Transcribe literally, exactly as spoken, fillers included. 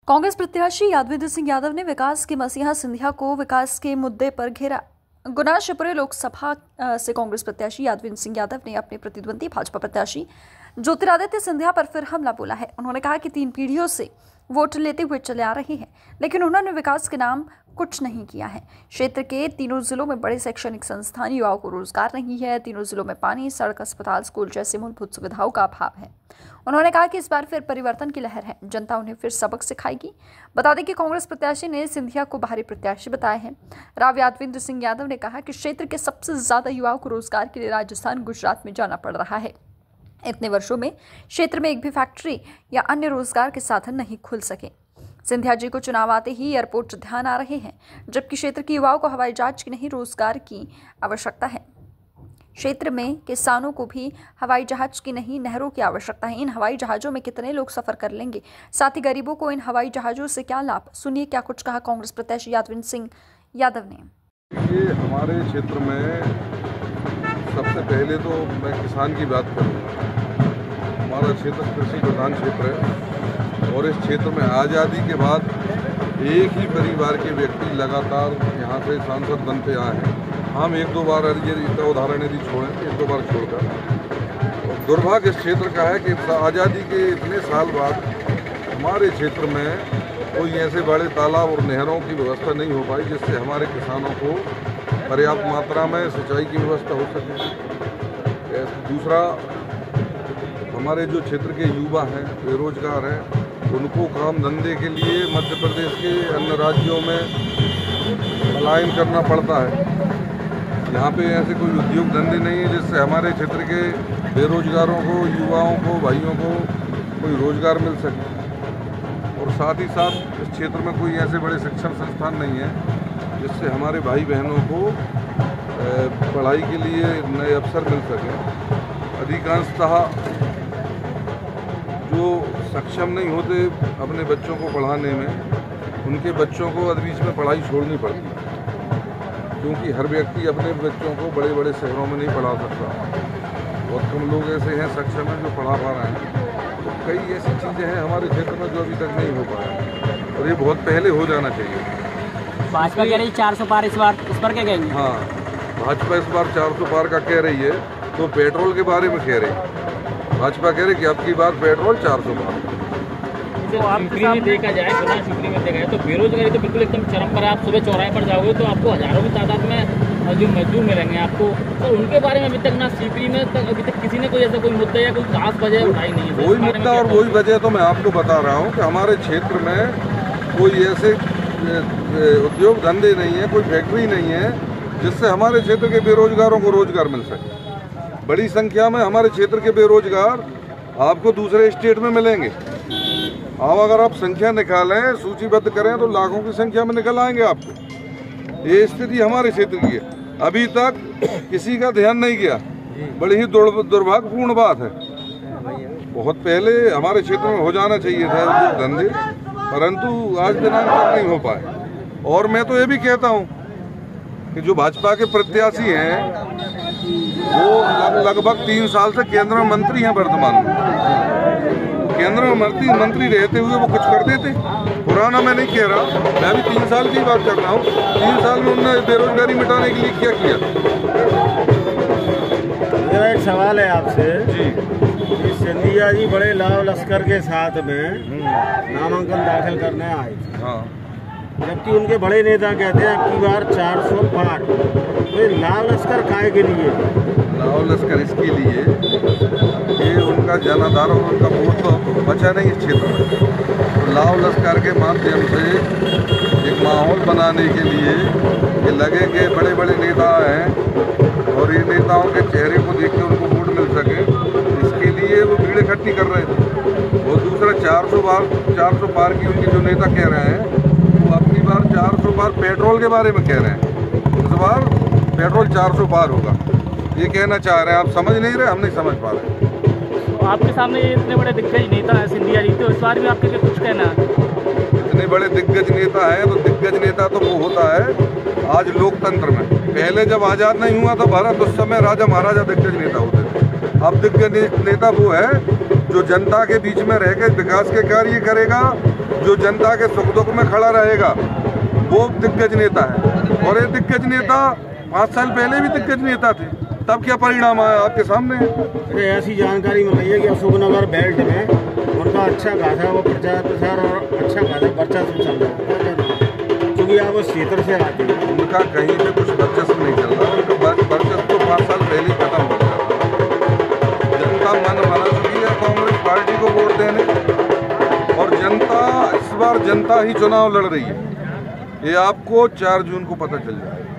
कांग्रेस प्रत्याशी यादवेंद्र सिंह यादव ने विकास के मसीहा सिंधिया को विकास के मुद्दे पर घेरा। गुना शिवपुरी लोकसभा से कांग्रेस प्रत्याशी यादवेंद्र सिंह यादव ने अपने प्रतिद्वंदी भाजपा प्रत्याशी ज्योतिरादित्य सिंधिया पर फिर हमला बोला है। उन्होंने कहा कि तीन पीढ़ियों से वोट लेते हुए चले आ रहे हैं, लेकिन उन्होंने विकास के नाम कुछ नहीं किया है। क्षेत्र के तीनों जिलों में बड़े शैक्षणिक संस्थान, युवाओं को रोजगार नहीं है। तीनों जिलों में पानी, सड़क, अस्पताल, स्कूल जैसे मूलभूत सुविधाओं का अभाव है। उन्होंने कहा कि इस बार फिर परिवर्तन की लहर है, जनता उन्हें फिर सबक सिखाएगी। बता दें कि कांग्रेस प्रत्याशी ने सिंधिया को बाहरी प्रत्याशी बताया है। राव यादवेंद्र सिंह यादव ने कहा कि क्षेत्र के सबसे ज्यादा युवाओं को रोजगार के लिए राजस्थान, गुजरात में जाना पड़ रहा है। इतने वर्षों में क्षेत्र में एक भी फैक्ट्री या अन्य रोजगार के साधन नहीं खुल सके। सिंधिया जी को चुनाव आते ही एयरपोर्ट ध्यान आ रहे हैं, जबकि क्षेत्र के युवाओं को हवाई जहाज की नहीं, रोजगार की आवश्यकता है। क्षेत्र में किसानों को भी हवाई जहाज की नहीं, नहरों की आवश्यकता है। इन हवाई जहाजों में कितने लोग सफर कर लेंगे? साथ ही गरीबों को इन हवाई जहाजों से क्या लाभ? सुनिए क्या कुछ कहा कांग्रेस प्रत्याशी यादवेंद्र सिंह यादव ने। ये हमारे क्षेत्र में सबसे पहले तो मैं किसान की बात करूँगा। हमारा क्षेत्र कृषि प्रधान क्षेत्र है और इस क्षेत्र में आज़ादी के बाद एक ही परिवार के व्यक्ति लगातार यहाँ से सांसद बनते आए हैं। हम एक दो बार ये उदाहरण यदि छोड़ें, एक दो बार छोड़कर, दुर्भाग्य इस क्षेत्र का है कि आज़ादी के इतने साल बाद हमारे क्षेत्र में कोई ऐसे बड़े तालाब और नहरों की व्यवस्था नहीं हो पाई जिससे हमारे किसानों को पर्याप्त मात्रा में सिंचाई की व्यवस्था हो सके। दूसरा, हमारे जो क्षेत्र के युवा हैं, बेरोजगार हैं, उनको काम धंधे के लिए मध्य प्रदेश के अन्य राज्यों में पलायन करना पड़ता है। यहाँ पे ऐसे कोई उद्योग धंधे नहीं है जिससे हमारे क्षेत्र के बेरोजगारों को, युवाओं को, भाइयों को कोई रोजगार मिल सके। और साथ ही साथ इस क्षेत्र में कोई ऐसे बड़े शिक्षण संस्थान नहीं है जिससे हमारे भाई बहनों को पढ़ाई के लिए नए अवसर मिल सके। अधिकांशतः जो सक्षम नहीं होते अपने बच्चों को पढ़ाने में, उनके बच्चों को बीच में पढ़ाई छोड़नी पड़ती है, क्योंकि हर व्यक्ति अपने बच्चों को बड़े बड़े शहरों में नहीं पढ़ा सकता। बहुत कम लोग ऐसे हैं सक्षम हैं जो पढ़ा पा रहे हैं। तो कई ऐसी चीज़ें हैं हमारे क्षेत्र में जो अभी तक नहीं हो पाया और ये बहुत पहले हो जाना चाहिए। भाजपा कह रही चार सौ पार इस बार, इस पर क्या कहेंगे? हाँ, भाजपा इस बार चार सौ पार का कह रही है, तो पेट्रोल के बारे में कह रही है। भाजपा कह रही कि अब की बार पेट्रोल चार सौ पार। तो आपके सामने देखा जाए, गुना शिवपुरी में देखा जाए तो बेरोजगारी तो बिल्कुल एकदम चरम पर है। आप सुबह चौराहे पर जाओगे तो आपको हजारों की तादाद में जो मजदूर मिलेंगे आपको, तो उनके बारे में अभी तक ना शिवपुरी में तक अभी तक किसी ने कोई ऐसा कोई मुद्दा या कोई खास वजह उठाई नहीं है। वही मुद्दा और वही वजह तो मैं आपको बता रहा हूँ कि हमारे क्षेत्र में कोई ऐसे उद्योग धंधे नहीं है, कोई फैक्ट्री नहीं है जिससे हमारे क्षेत्र के बेरोजगारों को रोजगार मिल सके। बड़ी संख्या में हमारे क्षेत्र के बेरोजगार आपको दूसरे स्टेट में मिलेंगे। अब अगर आप संख्या निकालें, सूचीबद्ध करें तो लाखों की संख्या में निकल आएंगे आपको। ये स्थिति हमारे क्षेत्र की है। अभी तक किसी का ध्यान नहीं किया, बड़ी ही दुर्भाग्यपूर्ण बात है। बहुत पहले हमारे क्षेत्र में हो जाना चाहिए था उद्योग धंधे, परंतु आज दिनांक तक नहीं हो पाए। और मैं तो ये भी कहता हूँ कि जो भाजपा के प्रत्याशी हैं वो लगभग तीन साल से केंद्र में मंत्री हैं। वर्तमान में केंद्र में मंत्री मंत्री रहते हुए वो कुछ कर देते। पुराना मैं नहीं कह रहा, मैं भी तीन साल की बात कर रहा हूँ। तीन साल में उन्होंने बेरोजगारी मिटाने के लिए क्या किया? मेरा एक सवाल है आपसे जी। कि सिंधिया जी बड़े लाव लश्कर के साथ में नामांकन दाखिल करने आए थे। हाँ, जबकि उनके बड़े नेता कहते हैं अब की बार चार सौ पार। तो लाव लश्कर काहे के लिए? लाव लश्कर इसके लिए ये उनका जनाधार और उनका वोट तो बचा नहीं इस क्षेत्र में। तो लाव लश्कर के माध्यम से एक माहौल बनाने के लिए ये लगे कि बड़े बड़े नेता हैं और ये नेताओं के चेहरे को देख के उनको वोट मिल सके, इसके लिए वो भीड़ इकट्ठी कर रहे थे। और दूसरा, चार सौ बार चार सौ पार की उनके जो नेता कह रहे हैं वो अपनी बार चार सौ पार पेट्रोल के बारे में कह रहे हैं। इस बार पेट्रोल चार सौ पार होगा, ये कहना चाह रहे हैं। आप समझ नहीं रहे, हम नहीं समझ पा रहे। तो आपके सामने इतने बड़े दिग्गज नेता हैं सिंधिया जी, तो इस बार भी आपके लिए कुछ कहना है? इतने बड़े दिग्गज नेता हैं तो दिग्गज नेता तो वो होता है आज लोकतंत्र में। पहले जब आज़ाद नहीं हुआ था भारत, उस समय राजा महाराजा दिग्गज नेता होते थे। अब दिग्गज नेता वो है जो जनता के बीच में रहकर विकास के कार्य करेगा, जो जनता के सुख दुख में खड़ा रहेगा वो दिग्गज नेता है। और ये दिग्गज नेता पाँच साल पहले भी दिग्गज नेता थे, तब क्या परिणाम आया आपके सामने है। अरे ऐसी जानकारी मिली है कि अशोकनगर बेल्ट में उनका अच्छा खासा वो प्रचार प्रसार और अच्छा खासा वर्चस्व चल रहा है, क्योंकि आप उस क्षेत्र से आते हैं। उनका कहीं पे कुछ वर्चस्व नहीं चल रहा, उनका वर्चस्व तो पाँच साल पहले ही खत्म हो गया। जनता मन बना चुकी है कांग्रेस पार्टी को वोट देने, और जनता इस बार जनता ही चुनाव लड़ रही है, ये आपको चार जून को पता चल जाएगा।